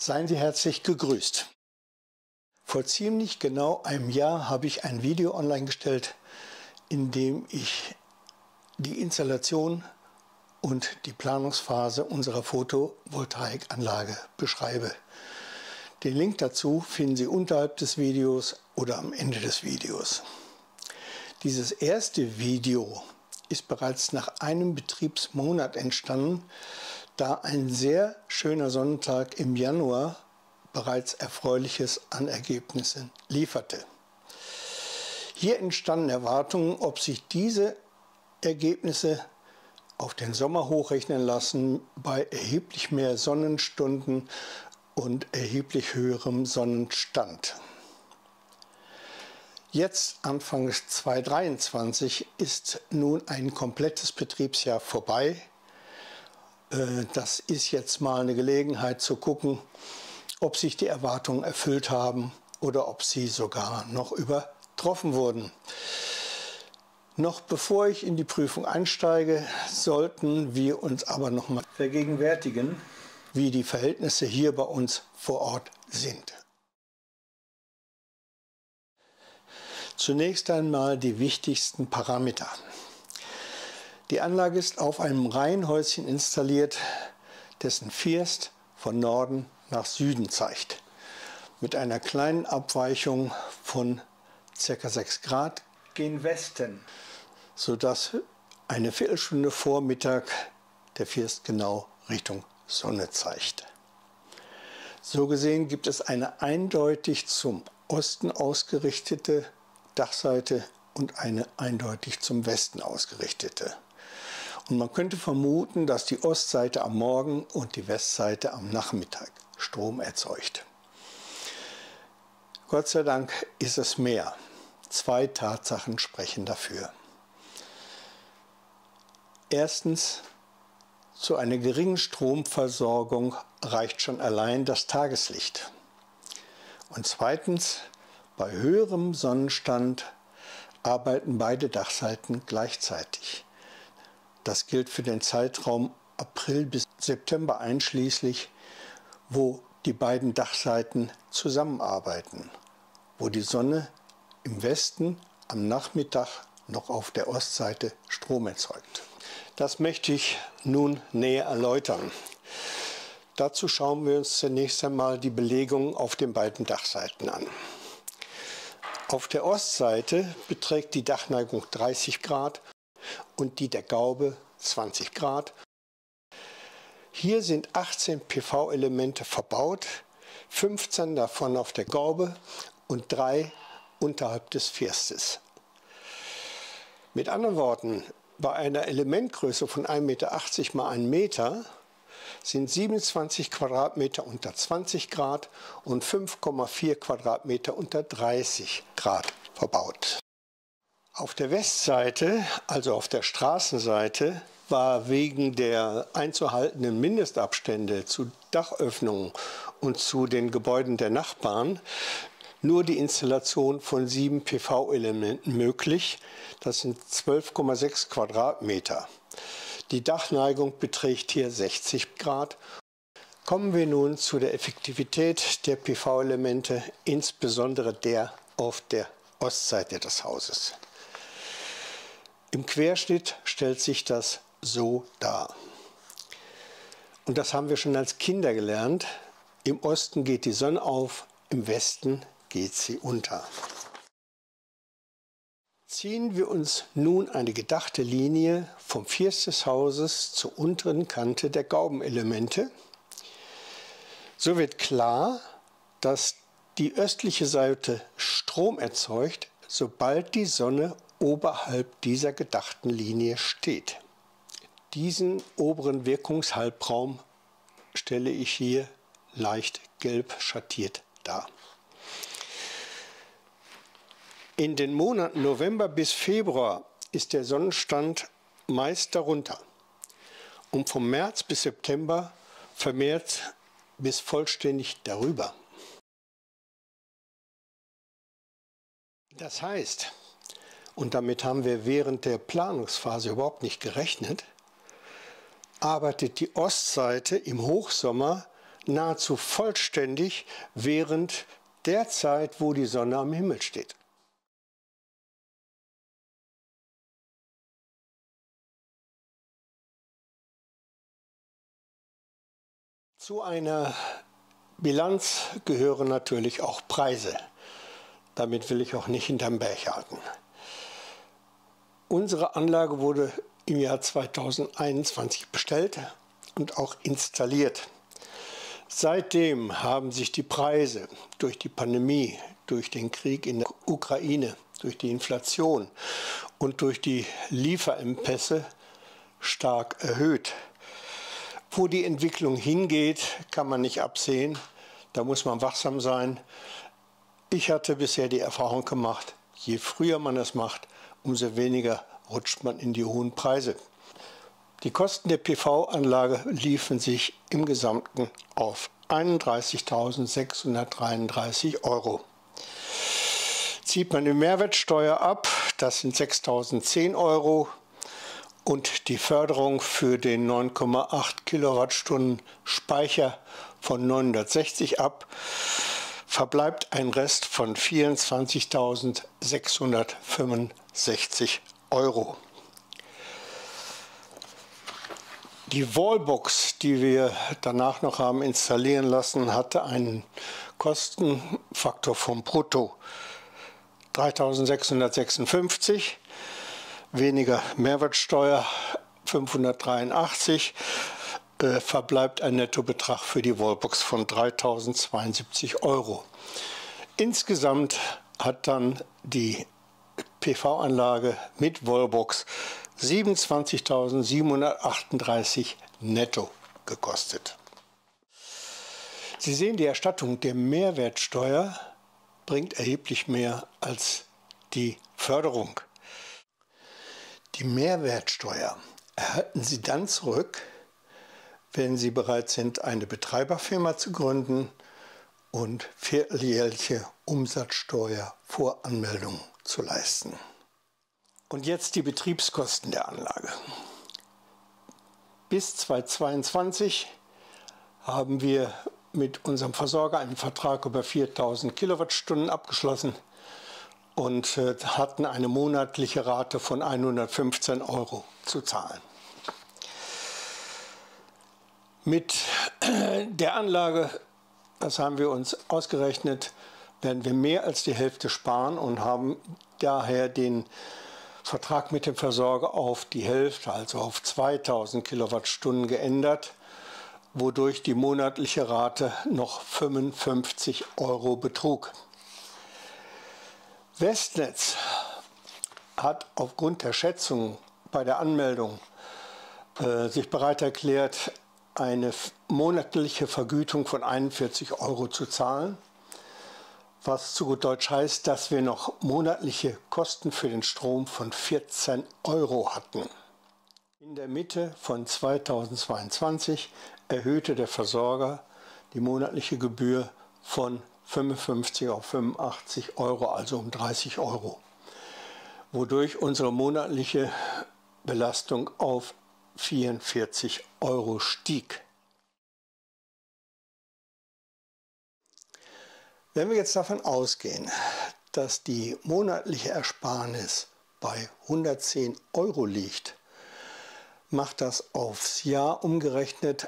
Seien Sie herzlich gegrüßt. Vor ziemlich genau einem Jahr habe ich ein Video online gestellt, in dem ich die Installation und die Planungsphase unserer Photovoltaikanlage beschreibe. Den Link dazu finden Sie unterhalb des Videos oder am Ende des Videos. Dieses erste Video ist bereits nach einem Betriebsmonat entstanden, da ein sehr schöner Sonnentag im Januar bereits Erfreuliches an Ergebnissen lieferte. Hier entstanden Erwartungen, ob sich diese Ergebnisse auf den Sommer hochrechnen lassen bei erheblich mehr Sonnenstunden und erheblich höherem Sonnenstand. Jetzt, Anfang 2023, ist nun ein komplettes Betriebsjahr vorbei. Das ist jetzt mal eine Gelegenheit zu gucken, ob sich die Erwartungen erfüllt haben oder ob sie sogar noch übertroffen wurden. Noch bevor ich in die Prüfung einsteige, sollten wir uns aber noch mal vergegenwärtigen, wie die Verhältnisse hier bei uns vor Ort sind. Zunächst einmal die wichtigsten Parameter. Die Anlage ist auf einem Reihenhäuschen installiert, dessen First von Norden nach Süden zeigt, mit einer kleinen Abweichung von ca. 6 Grad gen Westen, sodass eine Viertelstunde vor Mittag der First genau Richtung Sonne zeigt. So gesehen gibt es eine eindeutig zum Osten ausgerichtete Dachseite und eine eindeutig zum Westen ausgerichtete. Und man könnte vermuten, dass die Ostseite am Morgen und die Westseite am Nachmittag Strom erzeugt. Gott sei Dank ist es mehr. 2 Tatsachen sprechen dafür. Erstens, zu einer geringen Stromversorgung reicht schon allein das Tageslicht. Und zweitens, bei höherem Sonnenstand arbeiten beide Dachseiten gleichzeitig. Das gilt für den Zeitraum April bis September einschließlich, wo die beiden Dachseiten zusammenarbeiten, wo die Sonne im Westen am Nachmittag noch auf der Ostseite Strom erzeugt. Das möchte ich nun näher erläutern. Dazu schauen wir uns zunächst einmal die Belegung auf den beiden Dachseiten an. Auf der Ostseite beträgt die Dachneigung 30 Grad und die der Gaube 20 Grad. Hier sind 18 PV-Elemente verbaut, 15 davon auf der Gaube und 3 unterhalb des Firstes. Mit anderen Worten, bei einer Elementgröße von 1,80 Meter mal 1 Meter sind 27 Quadratmeter unter 20 Grad und 5,4 Quadratmeter unter 30 Grad verbaut. Auf der Westseite, also auf der Straßenseite, war wegen der einzuhaltenden Mindestabstände zu Dachöffnungen und zu den Gebäuden der Nachbarn nur die Installation von 7 PV-Elementen möglich. Das sind 12,6 Quadratmeter. Die Dachneigung beträgt hier 60 Grad. Kommen wir nun zu der Effektivität der PV-Elemente, insbesondere der auf der Ostseite des Hauses. Im Querschnitt stellt sich das so dar. Und das haben wir schon als Kinder gelernt. Im Osten geht die Sonne auf, im Westen geht sie unter. Ziehen wir uns nun eine gedachte Linie vom First des Hauses zur unteren Kante der Gaubenelemente, so wird klar, dass die östliche Seite Strom erzeugt, sobald die Sonne oberhalb dieser gedachten Linie steht. Diesen oberen Wirkungshalbraum stelle ich hier leicht gelb schattiert dar. In den Monaten November bis Februar ist der Sonnenstand meist darunter und vom März bis September vermehrt bis vollständig darüber. Das heißt, und damit haben wir während der Planungsphase überhaupt nicht gerechnet, arbeitet die Ostseite im Hochsommer nahezu vollständig während der Zeit, wo die Sonne am Himmel steht. Zu einer Bilanz gehören natürlich auch Preise. Damit will ich auch nicht hinterm Berg halten. Unsere Anlage wurde im Jahr 2021 bestellt und auch installiert. Seitdem haben sich die Preise durch die Pandemie, durch den Krieg in der Ukraine, durch die Inflation und durch die Lieferengpässe stark erhöht. Wo die Entwicklung hingeht, kann man nicht absehen. Da muss man wachsam sein. Ich hatte bisher die Erfahrung gemacht, je früher man es macht, umso weniger rutscht man in die hohen Preise. Die Kosten der PV-Anlage liefen sich im Gesamten auf 31.633 €. Zieht man die Mehrwertsteuer ab, das sind 6.010 € und die Förderung für den 9,8 Kilowattstunden Speicher von 960 ab, verbleibt ein Rest von 24.665 €. Die Wallbox, die wir danach noch haben installieren lassen, hatte einen Kostenfaktor vom Brutto 3.656, weniger Mehrwertsteuer 583, verbleibt ein Nettobetrag für die Wallbox von 3.072 €. Insgesamt hat dann die PV-Anlage mit Wallbox 27.738 netto gekostet. Sie sehen, die Erstattung der Mehrwertsteuer bringt erheblich mehr als die Förderung. Die Mehrwertsteuer erhalten Sie dann zurück, wenn Sie bereit sind, eine Betreiberfirma zu gründen und vierteljährliche Umsatzsteuervoranmeldung zu leisten. Und jetzt die Betriebskosten der Anlage. Bis 2022 haben wir mit unserem Versorger einen Vertrag über 4.000 Kilowattstunden abgeschlossen und hatten eine monatliche Rate von 115 € zu zahlen. Mit der Anlage, das haben wir uns ausgerechnet, werden wir mehr als die Hälfte sparen und haben daher den Vertrag mit dem Versorger auf die Hälfte, also auf 2.000 Kilowattstunden geändert, wodurch die monatliche Rate noch 55 € betrug. Westnetz hat aufgrund der Schätzung bei der Anmeldung sich bereit erklärt, eine monatliche Vergütung von 41 € zu zahlen, was zu gut Deutsch heißt, dass wir noch monatliche Kosten für den Strom von 14 € hatten. In der Mitte von 2022 erhöhte der Versorger die monatliche Gebühr von 55 auf 85 €, also um 30 €, wodurch unsere monatliche Belastung auf 44 € stieg. Wenn wir jetzt davon ausgehen, dass die monatliche Ersparnis bei 110 € liegt, macht das aufs Jahr umgerechnet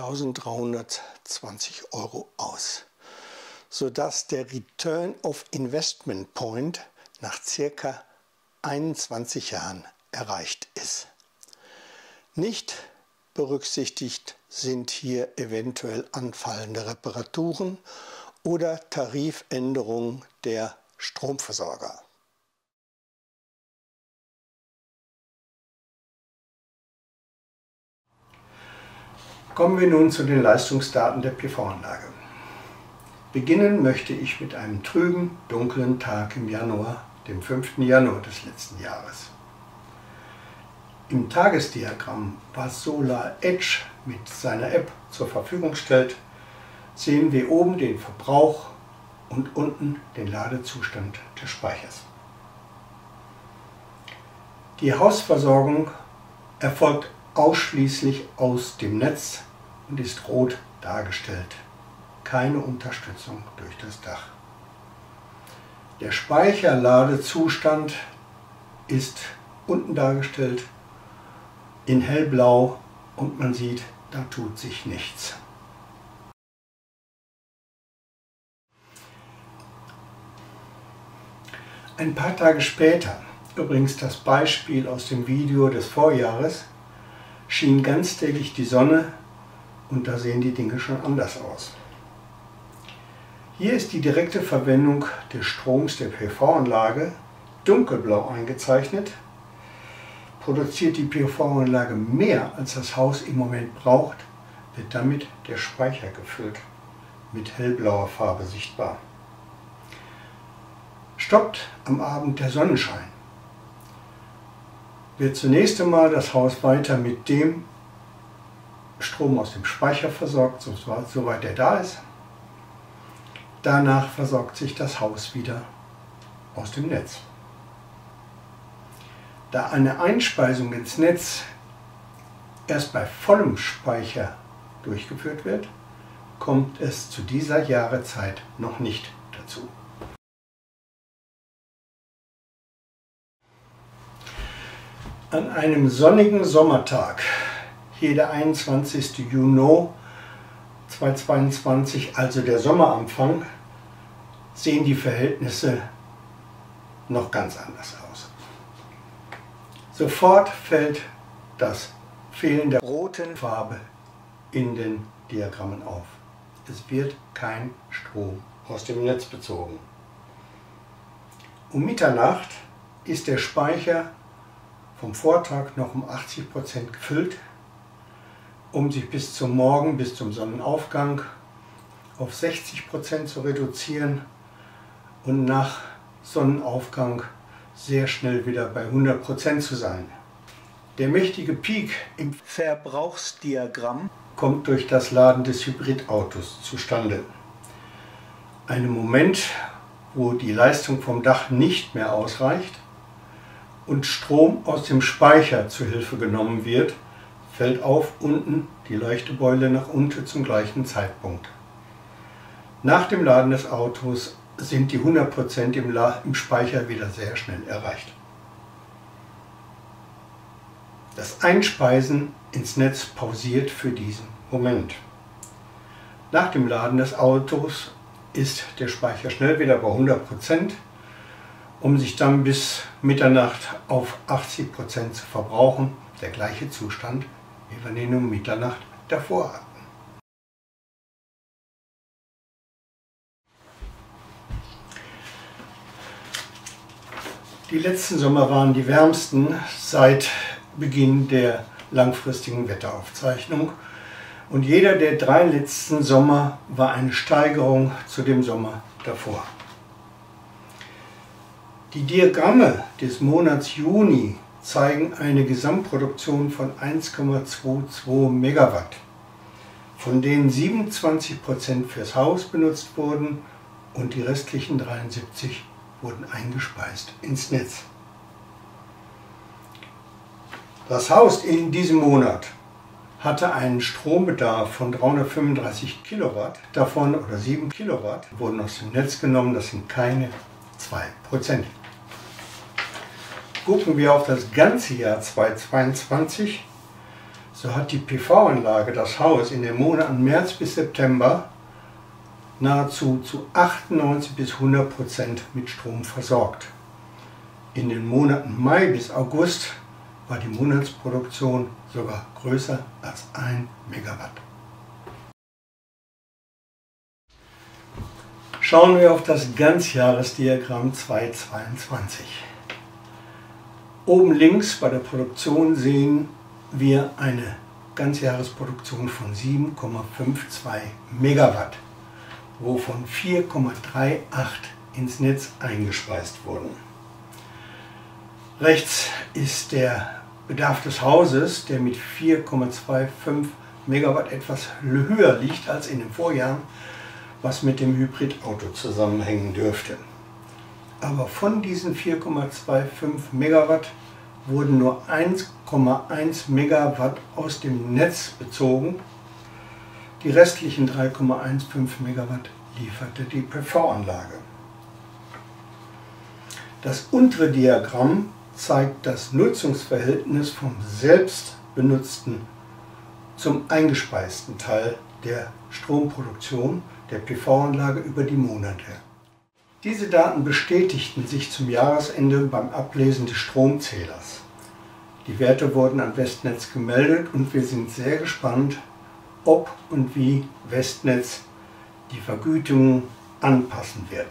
1.320 € aus, sodass der Return of Investment Point nach ca. 21 Jahren erreicht ist. Nicht berücksichtigt sind hier eventuell anfallende Reparaturen oder Tarifänderungen der Stromversorger. Kommen wir nun zu den Leistungsdaten der PV-Anlage. Beginnen möchte ich mit einem trüben, dunklen Tag im Januar, dem 5. Januar des letzten Jahres. Im Tagesdiagramm, was Solar Edge mit seiner App zur Verfügung stellt, sehen wir oben den Verbrauch und unten den Ladezustand des Speichers. Die Hausversorgung erfolgt ausschließlich aus dem Netz und ist rot dargestellt. Keine Unterstützung durch das Dach. Der Speicherladezustand ist unten dargestellt in hellblau und man sieht, da tut sich nichts. Ein paar Tage später, übrigens das Beispiel aus dem Video des Vorjahres, schien ganztägig die Sonne und da sehen die Dinge schon anders aus. Hier ist die direkte Verwendung des Stroms der PV-Anlage dunkelblau eingezeichnet. Produziert die PV-Anlage mehr, als das Haus im Moment braucht, wird damit der Speicher gefüllt, mit hellblauer Farbe sichtbar. Stoppt am Abend der Sonnenschein, wird zunächst einmal das Haus weiter mit dem Strom aus dem Speicher versorgt, soweit er da ist. Danach versorgt sich das Haus wieder aus dem Netz. Da eine Einspeisung ins Netz erst bei vollem Speicher durchgeführt wird, kommt es zu dieser Jahreszeit noch nicht dazu. An einem sonnigen Sommertag, hier der 21. Juni 2022, also der Sommeranfang, sehen die Verhältnisse noch ganz anders aus. Sofort fällt das Fehlen der roten Farbe in den Diagrammen auf. Es wird kein Strom aus dem Netz bezogen. Um Mitternacht ist der Speicher vom Vortag noch um 80% gefüllt, um sich bis zum Morgen, bis zum Sonnenaufgang auf 60% zu reduzieren und nach Sonnenaufgang sehr schnell wieder bei 100% zu sein. Der mächtige Peak im Verbrauchsdiagramm kommt durch das Laden des Hybridautos zustande. Ein Moment, wo die Leistung vom Dach nicht mehr ausreicht und Strom aus dem Speicher zu Hilfe genommen wird, fällt auf unten die Leuchtebeule nach unten zum gleichen Zeitpunkt. Nach dem Laden des Autos sind die 100% im Speicher wieder sehr schnell erreicht. Das Einspeisen ins Netz pausiert für diesen Moment. Nach dem Laden des Autos ist der Speicher schnell wieder bei 100%, um sich dann bis Mitternacht auf 80% zu verbrauchen. Der gleiche Zustand, wie wir ihn um Mitternacht davor hatten. Die letzten Sommer waren die wärmsten seit Beginn der langfristigen Wetteraufzeichnung. Und jeder der 3 letzten Sommer war eine Steigerung zu dem Sommer davor. Die Diagramme des Monats Juni zeigen eine Gesamtproduktion von 1,22 Megawatt, von denen 27% fürs Haus benutzt wurden und die restlichen 73 wurden eingespeist ins Netz. Das Haus in diesem Monat hatte einen Strombedarf von 335 Kilowatt, davon oder 7 Kilowatt wurden aus dem Netz genommen, das sind keine 2%. Gucken wir auf das ganze Jahr 2022, so hat die PV-Anlage das Haus in den Monaten März bis September nahezu zu 98 bis 100% mit Strom versorgt. In den Monaten Mai bis August war die Monatsproduktion sogar größer als 1 Megawatt. Schauen wir auf das Ganzjahresdiagramm 2022. Oben links bei der Produktion sehen wir eine Ganzjahresproduktion von 7,52 Megawatt, wovon 4,38 ins Netz eingespeist wurden. Rechts ist der Bedarf des Hauses, der mit 4,25 Megawatt etwas höher liegt als in den Vorjahren, was mit dem Hybridauto zusammenhängen dürfte. Aber von diesen 4,25 Megawatt wurden nur 1,1 Megawatt aus dem Netz bezogen. Die restlichen 3,15 Megawatt lieferte die PV-Anlage. Das untere Diagramm zeigt das Nutzungsverhältnis vom selbst benutzten zum eingespeisten Teil der Stromproduktion der PV-Anlage über die Monate. Diese Daten bestätigten sich zum Jahresende beim Ablesen des Stromzählers. Die Werte wurden an Westnetz gemeldet und wir sind sehr gespannt, ob und wie Westnetz die Vergütungen anpassen wird.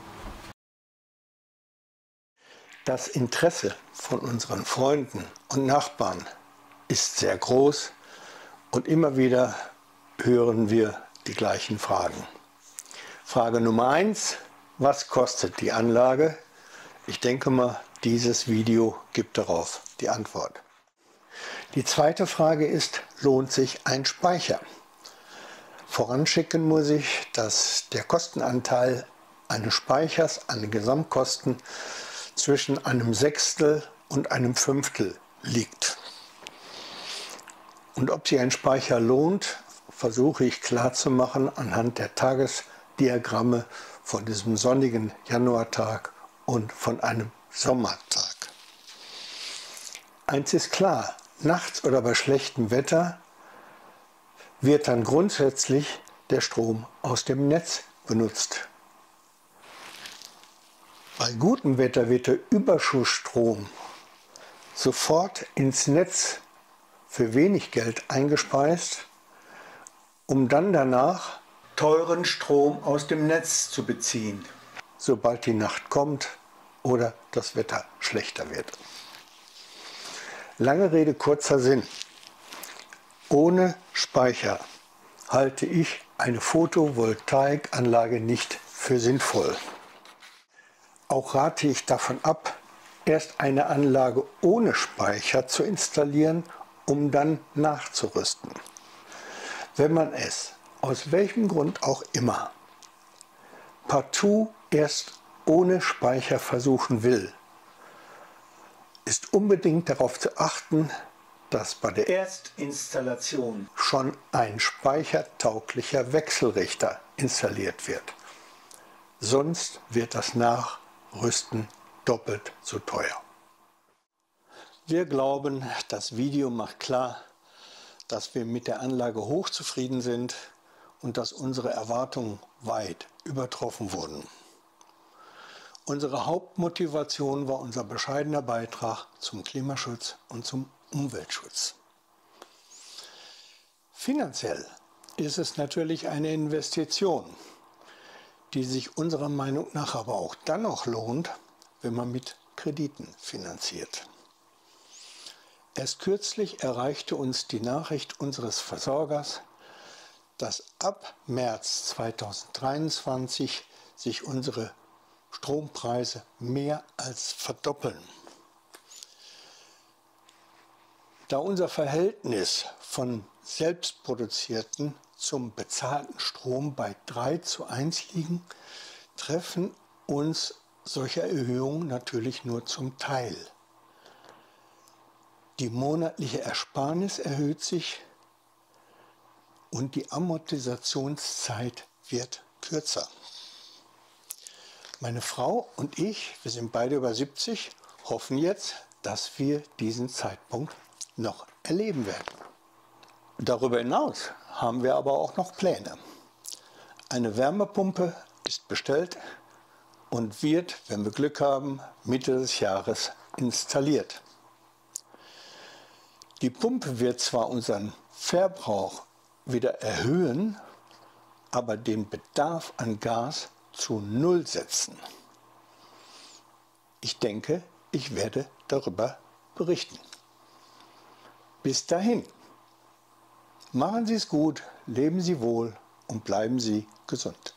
Das Interesse von unseren Freunden und Nachbarn ist sehr groß und immer wieder hören wir die gleichen Fragen. Frage Nummer 1: Was kostet die Anlage? Ich denke mal, dieses Video gibt darauf die Antwort. Die zweite Frage ist: Lohnt sich ein Speicher? Voranschicken muss ich, dass der Kostenanteil eines Speichers an den Gesamtkosten zwischen einem Sechstel und einem Fünftel liegt. Und ob sich ein Speicher lohnt, versuche ich klarzumachen anhand der Tagesdiagramme von diesem sonnigen Januartag und von einem Sommertag. Eins ist klar: Nachts oder bei schlechtem Wetter wird dann grundsätzlich der Strom aus dem Netz benutzt. Bei gutem Wetter wird der Überschussstrom sofort ins Netz für wenig Geld eingespeist, um dann danach teuren Strom aus dem Netz zu beziehen, sobald die Nacht kommt oder das Wetter schlechter wird. Lange Rede, kurzer Sinn. Ohne Speicher halte ich eine Photovoltaikanlage nicht für sinnvoll. Auch rate ich davon ab, erst eine Anlage ohne Speicher zu installieren, um dann nachzurüsten. Wenn man es, aus welchem Grund auch immer, partout erst ohne Speicher versuchen will, ist unbedingt darauf zu achten, dass bei der Erstinstallation schon ein speichertauglicher Wechselrichter installiert wird. Sonst wird das Nachrüsten doppelt so teuer. Wir glauben, das Video macht klar, dass wir mit der Anlage hochzufrieden sind und dass unsere Erwartungen weit übertroffen wurden. Unsere Hauptmotivation war unser bescheidener Beitrag zum Klimaschutz und zum Umweltschutz. Finanziell ist es natürlich eine Investition, die sich unserer Meinung nach aber auch dann noch lohnt, wenn man mit Krediten finanziert. Erst kürzlich erreichte uns die Nachricht unseres Versorgers, dass ab März 2023 sich unsere Strompreise mehr als verdoppeln. Da unser Verhältnis von selbstproduzierten zum bezahlten Strom bei 3:1 liegen, treffen uns solche Erhöhungen natürlich nur zum Teil. Die monatliche Ersparnis erhöht sich und die Amortisationszeit wird kürzer. Meine Frau und ich, wir sind beide über 70, hoffen jetzt, dass wir diesen Zeitpunkt noch erleben werden. Darüber hinaus haben wir aber auch noch Pläne. Eine Wärmepumpe ist bestellt und wird, wenn wir Glück haben, Mitte des Jahres installiert. Die Pumpe wird zwar unseren Verbrauch wieder erhöhen, aber den Bedarf an Gas zu Null setzen. Ich denke, ich werde darüber berichten. Bis dahin, machen Sie es gut, leben Sie wohl und bleiben Sie gesund.